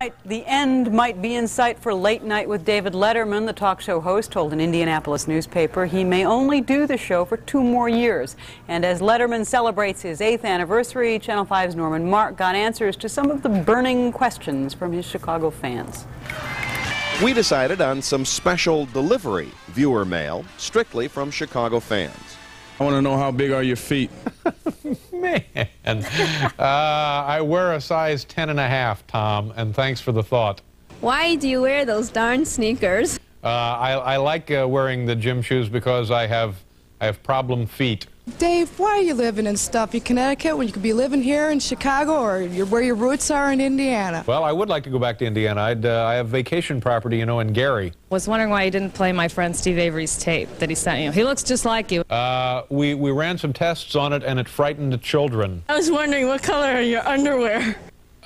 The end might be in sight for Late Night with David Letterman. The talk show host told an Indianapolis newspaper he may only do the show for 2 more years. And as Letterman celebrates his 8th anniversary, Channel 5's Norman Mark got answers to some of the burning questions from his Chicago fans. We decided on some special delivery viewer mail strictly from Chicago fans. I want to know, how big are your feet? Man, I wear a size 10.5, Tom, and thanks for the thought. Why do you wear those darn sneakers? I like wearing the gym shoes because I have problem feet. Dave, why are you living in stuffy Connecticut when you could be living here in Chicago or where your roots are in Indiana? Well, I would like to go back to Indiana. I have vacation property, you know, in Gary. Was wondering why you didn't play my friend Steve Avery's tape that he sent you. He looks just like you. We ran some tests on it, and it frightened the children. I was wondering, what color are your underwear?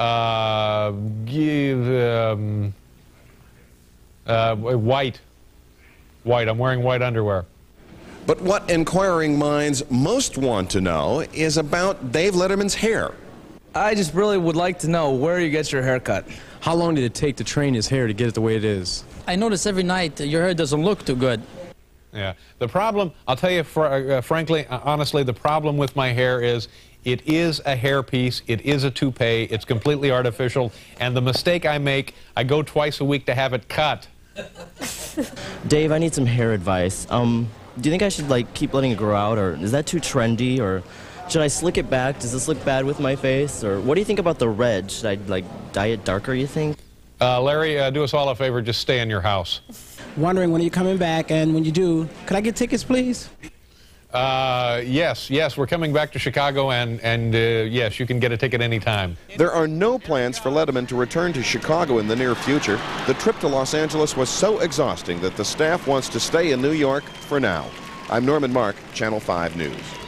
White. White. I'm wearing white underwear. But what inquiring minds most want to know is about Dave Letterman's hair. I just really would like to know where you get your hair cut. How long did it take to train his hair to get it the way it is? I notice every night that your hair doesn't look too good. Yeah. The problem, I'll tell you frankly, honestly, the problem with my hair is it is a hairpiece, it is a toupee, it's completely artificial, and the mistake I make, I go twice a week to have it cut. Dave, I need some hair advice. Do you think I should, like, keep letting it grow out, or is that too trendy, or should I slick it back? Does this look bad with my face? Or what do you think about the red? Should I, like, dye it darker, you think? Larry, do us all a favor, just stay in your house. Wondering when you're coming back, and when you do, could I get tickets, please? Yes, we're coming back to Chicago, and yes, you can get a ticket anytime. There are no plans for Letterman to return to Chicago in the near future. The trip to Los Angeles was so exhausting that the staff wants to stay in New York for now. I'm Norman Mark, Channel 5 News.